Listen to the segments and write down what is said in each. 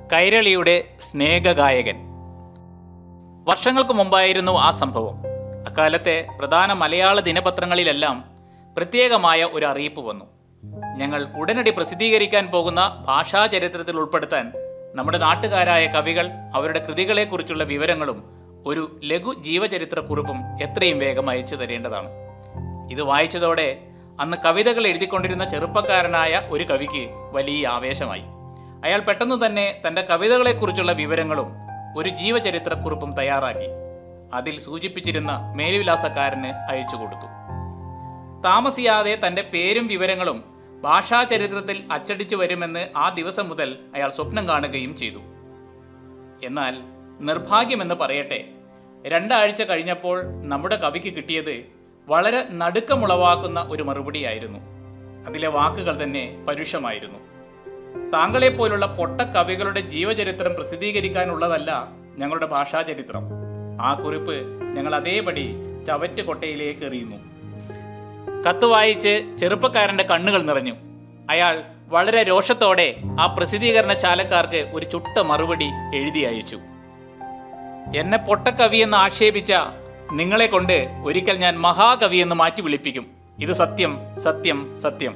കൈരളിയുടെ സ്നേഹഗായകൻ. വർഷങ്ങൾക്ക് മുമ്പായിരുന്നു ആ സംഭവം. അക്കാലത്തെ പ്രധാന മലയാള ദിനപത്രങ്ങളിലെല്ലാം പ്രത്യേകമായ ഒരു അറിയിപ്പ് വന്നു. ഞങ്ങൾ ഉടനടി പ്രസിദ്ധീകരിക്കാൻ പോകുന്ന ഭാഷാചരിത്രത്തിൽ ഉൾപ്പെടുത്താൻ നമ്മുടെ നാട്ടുകാരായ കവികൾ അവരുടെ കൃതികളെക്കുറിച്ചുള്ള വിവരങ്ങളും ഒരു ലഘു ജീവചരിത്രക്കുറിപ്പും എത്രയും വേഗം അയച്ചു തരേണ്ടതാണ്. ഇത് വായിച്ചതോടെ അന്ന് കവിതകൾ എഴുതിക്കൊണ്ടിരുന്ന ചെറുപ്പക്കാരനായ ഒരു കവിക്ക് വലിയ ആവേശമായി. അയാൾ പെട്ടെന്ന് തന്നെ തൻ്റെ കവിതകളെക്കുറിച്ചുള്ള വിവരങ്ങളും ഒരു ജീവചരിത്രക്കുറിപ്പും തയ്യാറാക്കി അതിൽ സൂചിപ്പിച്ചിരുന്ന മേൽവിലാസക്കാരന് അയച്ചു കൊടുത്തു. താമസിയാതെ തൻ്റെ പേരും വിവരങ്ങളും ഭാഷാചരിത്രത്തിൽ അച്ചടിച്ചു വരുമെന്ന് ആ ദിവസം മുതൽ അയാൾ സ്വപ്നം കാണുകയും ചെയ്തു. എന്നാൽ നിർഭാഗ്യമെന്ന് പറയട്ടെ, 2 ആഴ്ച കഴിഞ്ഞപ്പോൾ നമ്മുടെ കവിക്ക് കിട്ടിയത് വളരെ നടുക്കമുളവാക്കുന്ന ഒരു മറുപടിയായിരുന്നു. അതിലെ വാക്കുകൾ തന്നെ പരുഷമായിരുന്നു. താങ്കളെപ്പോലുള്ള പൊട്ട കവികളുടെ ജീവചരിത്രം പ്രസിദ്ധീകരിക്കാനുള്ളതല്ല ഞങ്ങളുടെ ഭാഷാചരിത്രം. ആ കുറിപ്പ് ഞങ്ങൾ അതേപടി ചവറ്റുകൊട്ടയിലേക്ക് എറിയുന്നു. കത്ത് വായിച്ച് ചെറുപ്പക്കാരന്റെ കണ്ണുകൾ നിറഞ്ഞു. അയാൾ വളരെ രോഷത്തോടെ ആ പ്രസിദ്ധീകരണശാലക്കാർക്ക് ഒരു ചുട്ട മറുപടി എഴുതി അയച്ചു. എന്നെ പൊട്ടക്കവിയെന്ന് ആക്ഷേപിച്ച നിങ്ങളെ കൊണ്ട് ഒരിക്കൽ ഞാൻ മഹാകവിയെന്ന് മാറ്റി വിളിപ്പിക്കും. ഇത് സത്യം, സത്യം, സത്യം.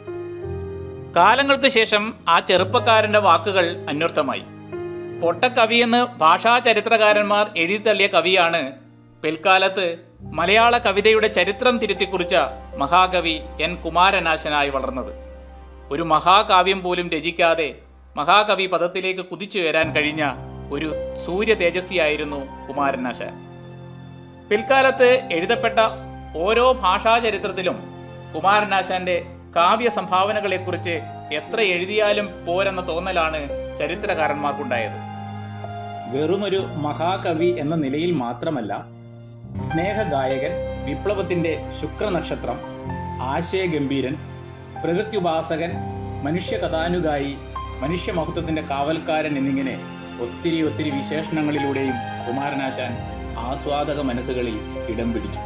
കാലങ്ങൾക്ക് ശേഷം ആ ചെറുപ്പക്കാരന്റെ വാക്കുകൾ അന്വർത്ഥമായി. പൊട്ടക്കവിയെന്ന് ഭാഷാചരിത്രകാരന്മാർ എഴുതിത്തള്ളിയ കവിയാണ് പിൽക്കാലത്ത് മലയാള കവിതയുടെ ചരിത്രം തിരുത്തിക്കുറിച്ച മഹാകവി എൻ കുമാരനാശനായി വളർന്നത്. ഒരു മഹാകാവ്യം പോലും രചിക്കാതെ മഹാകവി പദത്തിലേക്ക് കുതിച്ചു വരാൻ കഴിഞ്ഞ ഒരു സൂര്യ തേജസ്വിയായിരുന്നു കുമാരനാശാൻ. പിൽക്കാലത്ത് എഴുതപ്പെട്ട ഓരോ ഭാഷാചരിത്രത്തിലും കുമാരനാശാന്റെ കാവ്യ സംഭാവനകളെക്കുറിച്ച് എത്ര എഴുതിയാലും പോരെന്ന തോന്നലാണ് ചരിത്രകാരന്മാർക്കുണ്ടായത്. വെറുമൊരു മഹാകവി എന്ന നിലയിൽ മാത്രമല്ല, സ്നേഹഗായകൻ, വിപ്ലവത്തിന്റെ ശുക്രനക്ഷത്രം, ആശയഗംഭീരൻ, പ്രകൃത്യുപാസകൻ, മനുഷ്യകഥാനുഗായി, മനുഷ്യമഹത്വത്തിന്റെ കാവൽക്കാരൻ എന്നിങ്ങനെ ഒത്തിരി വിശേഷണങ്ങളിലൂടെയും കുമാരനാശാൻ ആസ്വാദക മനസ്സുകളിൽ ഇടം പിടിച്ചു.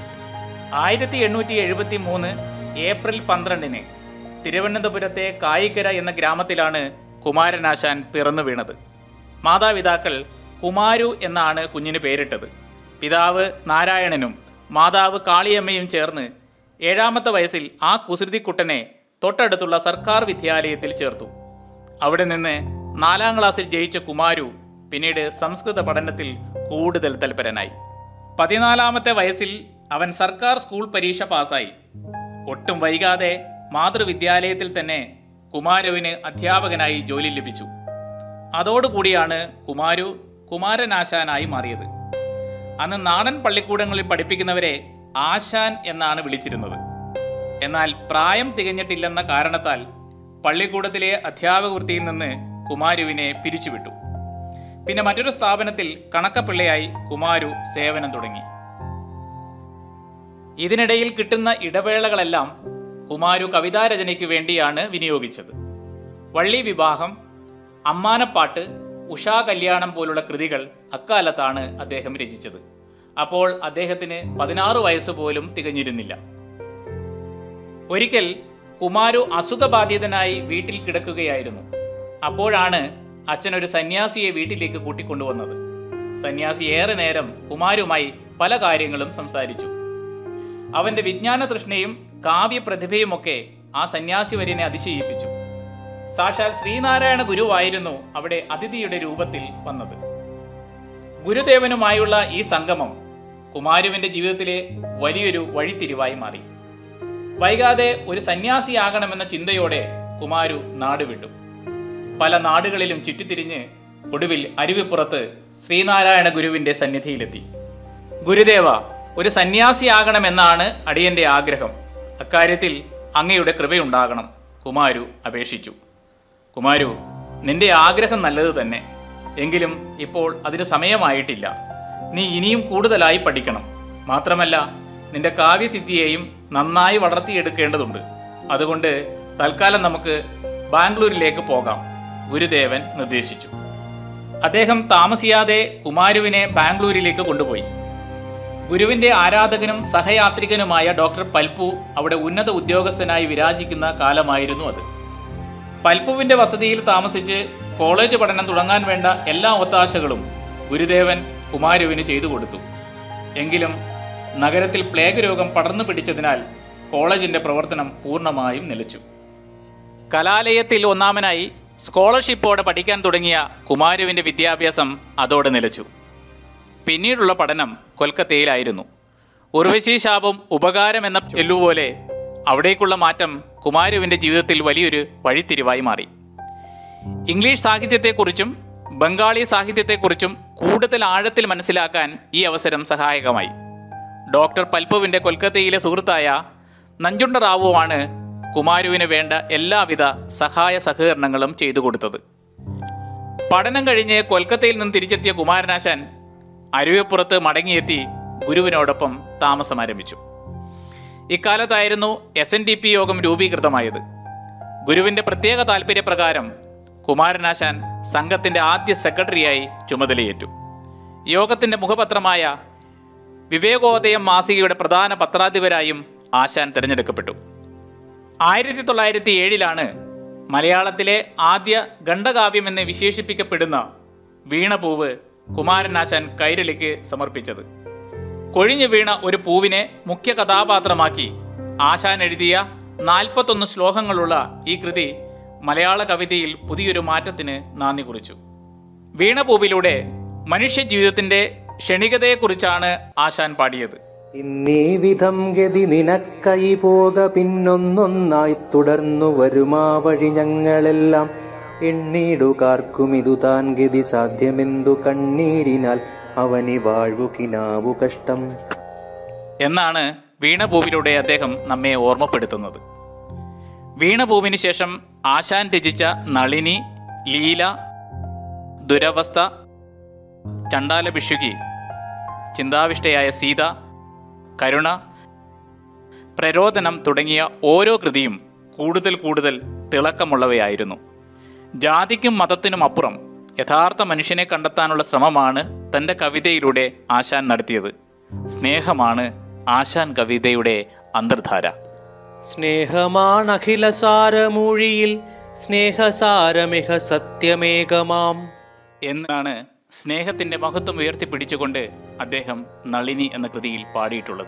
1873 ഏപ്രിൽ 12 തിരുവനന്തപുരത്തെ കായിക്കര എന്ന ഗ്രാമത്തിലാണ് കുമാരനാശാൻ പിറന്നു വീണത്. മാതാപിതാക്കൾ കുമാരു എന്നാണ് കുഞ്ഞിന് പേരിട്ടത്. പിതാവ് നാരായണനും മാതാവ് കാളിയമ്മയും ചേർന്ന് 7ാമത്തെ വയസ്സിൽ ആ കുസൃതിക്കുട്ടനെ തൊട്ടടുത്തുള്ള സർക്കാർ വിദ്യാലയത്തിൽ ചേർത്തു. അവിടെ നിന്ന് 4ാം ക്ലാസ്സിൽ ജയിച്ച കുമാരു പിന്നീട് സംസ്കൃത പഠനത്തിൽ കൂടുതൽ തൽപരനായി. 14ാമത്തെ വയസ്സിൽ അവൻ സർക്കാർ സ്കൂൾ പരീക്ഷ പാസ്സായി. ഒട്ടും വൈകാതെ മാതൃവിദ്യാലയത്തിൽ തന്നെ കുമാരുവിന് അധ്യാപകനായി ജോലി ലഭിച്ചു. അതോടുകൂടിയാണ് കുമാരു കുമാരനാശാനായി മാറിയത്. അന്ന് നാടൻ പള്ളിക്കൂടങ്ങളിൽ പഠിപ്പിക്കുന്നവരെ ആശാൻ എന്നാണ് വിളിച്ചിരുന്നത്. എന്നാൽ പ്രായം തികഞ്ഞിട്ടില്ലെന്ന കാരണത്താൽ പള്ളിക്കൂടത്തിലെ അധ്യാപക വൃത്തിയിൽ നിന്ന് കുമാരുവിനെ പിരിച്ചുവിട്ടു. പിന്നെ മറ്റൊരു സ്ഥാപനത്തിൽ കണക്കപ്പിള്ളയായി കുമാരു സേവനം തുടങ്ങി. ഇതിനിടയിൽ കിട്ടുന്ന ഇടവേളകളെല്ലാം കുമാരു കവിതാരചനയ്ക്ക് വേണ്ടിയാണ് വിനിയോഗിച്ചത്. വള്ളി വിവാഹം, അമ്മാനപ്പാട്ട്, ഉഷാ കല്യാണം പോലുള്ള കൃതികൾ അക്കാലത്താണ് അദ്ദേഹം രചിച്ചത്. അപ്പോൾ അദ്ദേഹത്തിന് 16 വയസ്സ് പോലും തികഞ്ഞിരുന്നില്ല. ഒരിക്കൽ കുമാരു അസുഖബാധിതനായി വീട്ടിൽ കിടക്കുകയായിരുന്നു. അപ്പോഴാണ് അച്ഛനൊരു സന്യാസിയെ വീട്ടിലേക്ക് കൂട്ടിക്കൊണ്ടുവന്നത്. സന്യാസി ഏറെ നേരം കുമാരുമായി പല കാര്യങ്ങളും സംസാരിച്ചു. അവന്റെ വിജ്ഞാന തൃഷ്ണയും കാവ്യപ്രതിഭയുമൊക്കെ ആ സന്യാസി വര്യനെ അതിശയിപ്പിച്ചു. സാക്ഷാൽ ശ്രീനാരായണ ഗുരുവായിരുന്നു അവിടെ അതിഥിയുടെ രൂപത്തിൽ വന്നത്. ഗുരുദേവനുമായുള്ള ഈ സംഗമം കുമാരുവിന്റെ ജീവിതത്തിലെ വലിയൊരു വഴിത്തിരിവായി മാറി. വൈകാതെ ഒരു സന്യാസിയാകണമെന്ന ചിന്തയോടെ കുമാരു നാടുവിട്ടു. പല നാടുകളിലും ചുറ്റിത്തിരിഞ്ഞ് ഒടുവിൽ അരുവിപ്പുറത്ത് ശ്രീനാരായണ ഗുരുവിന്റെ സന്നിധിയിലെത്തി. ഗുരുദേവ, ഒരു സന്യാസിയാകണമെന്നാണ് അടിയന്റെ ആഗ്രഹം. അക്കാര്യത്തിൽ അങ്ങയുടെ കൃപയുണ്ടാകണം, കുമാരു അപേക്ഷിച്ചു. കുമാരു, നിന്റെ ആഗ്രഹം നല്ലത് തന്നെ. എങ്കിലും ഇപ്പോൾ അതിന് സമയമായിട്ടില്ല. നീ ഇനിയും കൂടുതലായി പഠിക്കണം. മാത്രമല്ല, നിന്റെ കാവ്യസിദ്ധിയെയും നന്നായി വളർത്തിയെടുക്കേണ്ടതുണ്ട്. അതുകൊണ്ട് തൽക്കാലം നമുക്ക് ബാംഗ്ലൂരിലേക്ക് പോകാം, ഗുരുദേവൻ നിർദ്ദേശിച്ചു. അദ്ദേഹം താമസിയാതെ കുമാരുവിനെ ബാംഗ്ലൂരിലേക്ക് കൊണ്ടുപോയി. ഗുരുവിന്റെ ആരാധകനും സഹയാത്രികനുമായ ഡോക്ടർ പൽപ്പു അവിടെ ഉന്നത ഉദ്യോഗസ്ഥനായി വിരാജിക്കുന്ന കാലമായിരുന്നു അത്. പൽപ്പുവിന്റെ വസതിയിൽ താമസിച്ച് കോളേജ് പഠനം തുടങ്ങാൻ വേണ്ട എല്ലാ ഒത്താശകളും ഗുരുദേവൻ കുമാരുവിന് ചെയ്തു കൊടുത്തു. എങ്കിലും നഗരത്തിൽ പ്ലേഗ് രോഗം പടർന്നു പിടിച്ചതിനാൽ കോളേജിന്റെ പ്രവർത്തനം പൂർണ്ണമായും നിലച്ചു. കലാലയത്തിൽ ഒന്നാമനായി സ്കോളർഷിപ്പോടെ പഠിക്കാൻ തുടങ്ങിയ കുമാരുവിന്റെ വിദ്യാഭ്യാസം അതോടെ നിലച്ചു. പിന്നീടുള്ള പഠനം കൊൽക്കത്തയിലായിരുന്നു. ഉർവശി ശാപം ഉപകാരം എന്ന ചൊല്ലുപോലെ അവിടേക്കുള്ള മാറ്റം കുമാരുവിന്റെ ജീവിതത്തിൽ വലിയൊരു വഴിത്തിരിവായി മാറി. ഇംഗ്ലീഷ് സാഹിത്യത്തെക്കുറിച്ചും ബംഗാളി സാഹിത്യത്തെക്കുറിച്ചും കൂടുതൽ ആഴത്തിൽ മനസ്സിലാക്കാൻ ഈ അവസരം സഹായകമായി. ഡോക്ടർ പൽപുവിന്റെ കൊൽക്കത്തയിലെ സുഹൃത്തായ നഞ്ചുണ്ട റാവുവാണ് കുമാരുവിന് വേണ്ട എല്ലാവിധ സഹായ സഹകരണങ്ങളും ചെയ്തു കൊടുത്തത്. പഠനം കഴിഞ്ഞ് കൊൽക്കത്തയിൽ നിന്ന് തിരിച്ചെത്തിയ കുമാരനാശാൻ അരുവിപ്പുറത്ത് മടങ്ങിയെത്തി ഗുരുവിനോടൊപ്പം താമസം ആരംഭിച്ചു. ഇക്കാലത്തായിരുന്നു SNDP യോഗം രൂപീകൃതമായത്. ഗുരുവിന്റെ പ്രത്യേക താൽപര്യപ്രകാരം കുമാരനാശാൻ സംഘത്തിന്റെ ആദ്യ സെക്രട്ടറിയായി ചുമതലയേറ്റു. യോഗത്തിന്റെ മുഖപത്രമായ വിവേകോദയം മാസികയുടെ പ്രധാന പത്രാധിപരായും ആശാൻ തിരഞ്ഞെടുക്കപ്പെട്ടു. 1907 മലയാളത്തിലെ ആദ്യ ഖണ്ഡകാവ്യം എന്ന് വിശേഷിപ്പിക്കപ്പെടുന്ന വീണപൂവ് കുമാരനാശാൻ കൈരളിക്ക് സമർപ്പിച്ചത്. കൊഴിഞ്ഞു വീണ ഒരു പൂവിനെ മുഖ്യ കഥാപാത്രമാക്കി ആശാൻ എഴുതിയ 41 ശ്ലോകങ്ങളുള്ള ഈ കൃതി മലയാള കവിതയിൽ പുതിയൊരു മാറ്റത്തിന് നാന്ദി കുറിച്ചു. വീണപൂവിലൂടെ മനുഷ്യജീവിതത്തിന്റെ ക്ഷണികതയെക്കുറിച്ചാണ് ആശാൻ പാടിയത്. ഇന്നീ വിധം ഗതി നിനക്കൈ പോക പിന്നൊന്നൊന്നായി തുടർന്നു വരുമാ വഴി ഞങ്ങളെല്ലാം എണ്ണീടുകാർക്കും ഇതു താൻ ഗതി സാധ്യമെന്തു കണ്ണീരിനാൽ അവനി വാഴ്വു കിനാവു കഷ്ടം എന്നാണ് വീണപൂവിലൂടെ അദ്ദേഹം നമ്മെ ഓർമ്മപ്പെടുത്തുന്നത്. വീണപൂവിന് ശേഷം ആശാൻ രചിച്ച നളിനി, ലീല, ദുരവസ്ഥ, ചണ്ടാല ഭിക്ഷുകി, ചിന്താവിഷ്ടയായ സീത, കരുണ, പ്രരോദനം തുടങ്ങിയ ഓരോ കൃതിയും കൂടുതൽ തിളക്കമുള്ളവയായിരുന്നു. ജാതിക്കും മതത്തിനും അപ്പുറം യഥാർത്ഥ മനുഷ്യനെ കണ്ടെത്താനുള്ള ശ്രമമാണ് തൻ്റെ കവിതയിലൂടെ ആശാൻ നടത്തിയത്. സ്നേഹമാണ് ആശാൻ കവിതയുടെ അന്തർധാര. സ്നേഹമാണഖില സാരമൂഴിയിൽ സ്നേഹസാരമിഹ സത്യമേകമാം എന്നാണ് സ്നേഹത്തിന്റെ മഹത്വം ഉയർത്തിപ്പിടിച്ചുകൊണ്ട് അദ്ദേഹം നളിനി എന്ന കൃതിയിൽ പാടിയിട്ടുള്ളത്.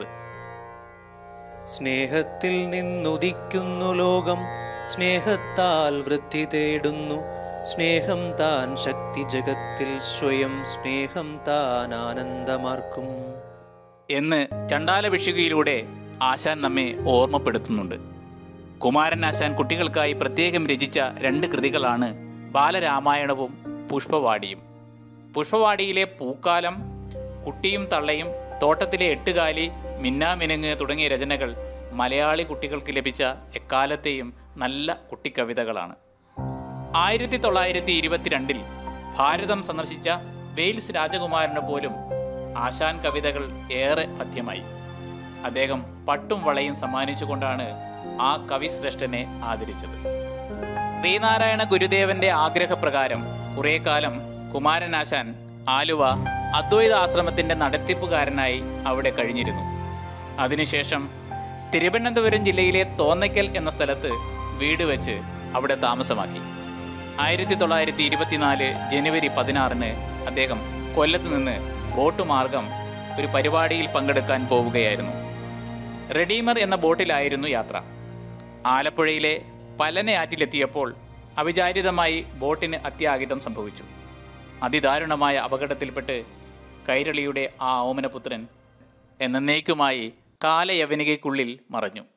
സ്നേഹത്തിൽ നിന്നുദിക്കുന്നു ലോകം, സ്നേഹത്താൽ വൃദ്ധി തേടുന്നു, സ്നേഹം താൻ ശക്തി ജഗത്തിൽ സ്വയം, സ്നേഹം താൻ ആനന്ദമാർക്കും എന്ന് ചണ്ടാല ഭിക്ഷുകയിലൂടെ ആശാൻ നമ്മെ ഓർമ്മപ്പെടുത്തുന്നുണ്ട്. കുമാരൻ ആശാൻ കുട്ടികൾക്കായി പ്രത്യേകം രചിച്ച 2 കൃതികളാണ് ബാലരാമായണവും പുഷ്പവാടിയും. പുഷ്പവാടിയിലെ പൂക്കാലം, കുട്ടിയും തള്ളയും, തോട്ടത്തിലെ 8 കാലി, മിന്നാമിനുങ്ങ് തുടങ്ങിയ രചനകൾ മലയാളി കുട്ടികൾക്ക് ലഭിച്ച എക്കാലത്തെയും നല്ല കുട്ടിക്കവിതകളാണ്. 1922 ഭാരതം സന്ദർശിച്ച വെയിൽസ് രാജകുമാരന് പോലും ആശാൻ കവിതകൾ ഏറെ പഥ്യമായി. അദ്ദേഹം പട്ടും വളയും സമ്മാനിച്ചുകൊണ്ടാണ് ആ കവിശ്രേഷ്ഠനെ ആദരിച്ചത്. ശ്രീനാരായണ ഗുരുദേവന്റെ ആഗ്രഹപ്രകാരം കുറെ കാലം കുമാരനാശാൻ ആലുവ അദ്വൈത ആശ്രമത്തിന്റെ നടത്തിപ്പുകാരനായി അവിടെ കഴിഞ്ഞിരുന്നു. അതിനുശേഷം തിരുവനന്തപുരം ജില്ലയിലെ തോന്നയ്ക്കൽ എന്ന സ്ഥലത്ത് വീട് വെച്ച് അവിടെ താമസമാക്കി. 1924 ജനുവരി 16 അദ്ദേഹം കൊല്ലത്ത് നിന്ന് ബോട്ട് മാർഗം ഒരു പരിപാടിയിൽ പങ്കെടുക്കാൻ പോവുകയായിരുന്നു. റെഡീമർ എന്ന ബോട്ടിലായിരുന്നു യാത്ര. ആലപ്പുഴയിലെ പലനയാറ്റിലെത്തിയപ്പോൾ അവിചാരിതമായി ബോട്ടിന് അത്യാഹിതം സംഭവിച്ചു. അതിദാരുണമായ അപകടത്തിൽപ്പെട്ട് കൈരളിയുടെ ആ ഓമനപുത്രൻ എന്നേക്കുമായി കാലയവനികയ്ക്കുള്ളിൽ മറഞ്ഞു.